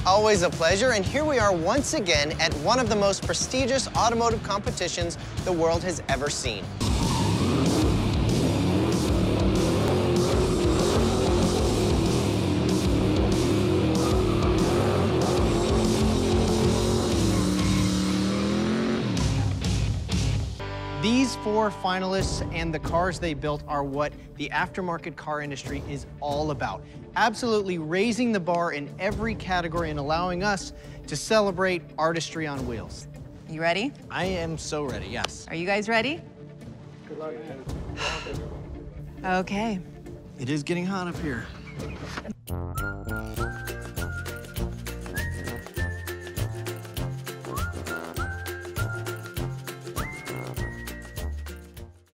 Always a pleasure, and here we are once again at one of the most prestigious automotive competitions the world has ever seen. These four finalists and the cars they built are what the aftermarket car industry is all about. Absolutely raising the bar in every category and allowing us to celebrate artistry on wheels. You ready? I am so ready, yes. Are you guys ready? Good luck. Okay. It is getting hot up here.